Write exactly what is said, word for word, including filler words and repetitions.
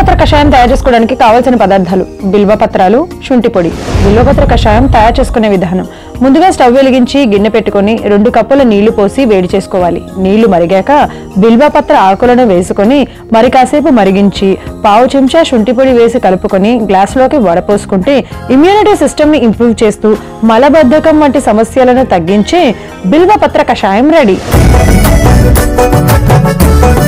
బిల్వపత్ర కషాయం తయారు చేసుకోవడానికి కావాల్సిన పదార్థాలు: బిల్వపత్రాలు, శుంఠి పొడి. బిల్వపత్ర కషాయం తయారు చేసుకునే విధానం: ముందుగా స్టవ్ వెలిగించి గిన్నె పెట్టుకుని రెండు కప్పుల నీళ్లు పోసి వేడి చేసుకోవాలి. నీళ్లు మరిగాక బిల్వపత్ర ఆకులను వేసుకొని మరి కాసేపు మరిగించి పావు చెంచా శుంఠి పొడి వేసి కలుపుకొని గ్లాసులోకి వడపోసుకుంటే ఇమ్యూనిటీ సిస్టమ్ ని ఇంప్రూవ్ చేస్తూ మలబద్ధకం వంటి సమస్యలను తగ్గించే బిల్వపత్ర కషాయం రెడీ.